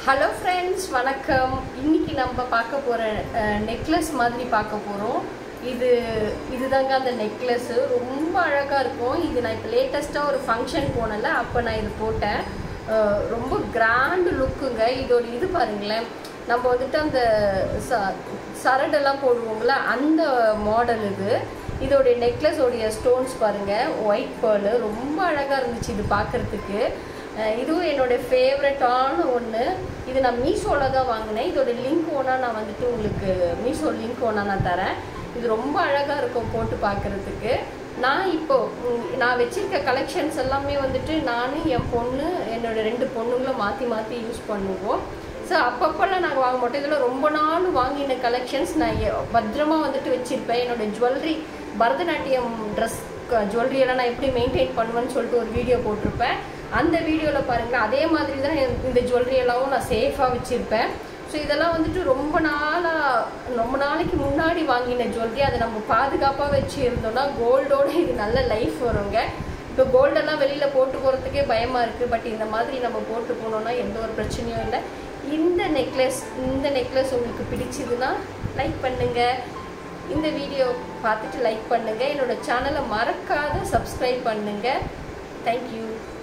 Hello friends, வணக்கம். இன்னைக்கு நம்ம பார்க்க போற நெக்லஸ் மாதிரி பார்க்க போறோம். இதுதாங்க அந்த நெக்லஸ் ரொம்ப அழகா இருக்கும். இது நான் இப்ப லேட்டஸ்டா ஒரு ஃபங்க்ஷன் போனல அப்ப நான் இது போட்டேன். ரொம்ப கிராண்ட் லுக்குங்க. இதோட இது பாருங்களேன். நம்ம வந்துட்டு அந்த சரடெல்லாம் போடுவோம்ல அந்த மாடல் இது. இதோட நெக்லஸ் உடைய ஸ்டோன்ஸ் பாருங்க, ஒயிட் pearl ரொம்ப அழகா இருந்துச்சு இது பார்க்கிறதுக்கு. இதுவும் என்னோட ஃபேவரட்டான ஒன்று. இது நான் மீஷோவில் தான் வாங்கினேன். இதோட லிங்க் ஒன்றா நான் வந்துட்டு உங்களுக்கு மீஷோ லிங்க் ஒன்றா நான் தரேன். இது ரொம்ப அழகாக இருக்கும் போட்டு பார்க்குறதுக்கு. நான் வச்சுருக்க கலெக்ஷன்ஸ் எல்லாமே வந்துட்டு நான் என் பொண்ணு என்னோட 2 பொண்ணுங்களும் மாற்றி மாற்றி யூஸ் பண்ணுவோம். ஸோ அப்பப்போல்லாம் நாங்கள் வாங்க மாட்டோம். இதில் ரொம்ப நாள் வாங்கின கலெக்ஷன்ஸ் நான் பத்திரமா வந்துட்டு வச்சுருப்பேன். என்னோடய ஜுவல்லரி பரதநாட்டியம் ட்ரெஸ் ஜுவல்லரியெல்லாம் நான் எப்படி மெயின்டைன் பண்ணுவேன்னு சொல்லிட்டு ஒரு வீடியோ போட்டிருப்பேன். அந்த வீடியோவில் பாருங்கள், அதே மாதிரி தான் இந்த ஜுவல்லரியெல்லாம் நான் சேஃபாக வச்சுருப்பேன். ஸோ இதெல்லாம் வந்துட்டு ரொம்ப நாளைக்கு முன்னாடி வாங்கின ஜுவல்லரி. அதை நம்ம பாதுகாப்பாக வச்சு இருந்தோம்னா கோல்டோட இது நல்ல லைஃப் வருங்க. இப்போ கோல்டெல்லாம் வெளியில் போட்டு போகிறதுக்கே பயமாக இருக்குது. பட் இந்த மாதிரி நம்ம போட்டு போனோம்னா எந்த ஒரு பிரச்சனையும் இல்லை. இந்த நெக்லஸ் உங்களுக்கு பிடிச்சதுன்னா லைக் பண்ணுங்கள். இந்த வீடியோ பார்த்துட்டு லைக் பண்ணுங்கள். என்னோடய சேனலை மறக்காத சப்ஸ்கிரைப் பண்ணுங்கள். தேங்க்யூ.